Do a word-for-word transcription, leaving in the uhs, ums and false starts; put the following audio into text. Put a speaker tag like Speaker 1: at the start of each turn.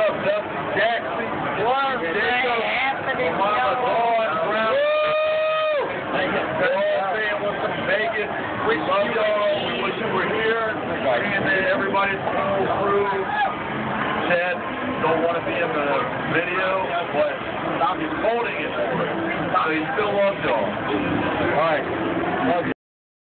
Speaker 1: up, Dustin Jackson?
Speaker 2: What's happening,
Speaker 1: Mama Dawn Brown.
Speaker 2: Hey,
Speaker 1: They're all saying what's up, Vegas. We love y'all. We wish you were here. And then everybody's whole crew. Chad don't want to be in the video, but he's holding it for us. So he still loves y'all. All right. Love you.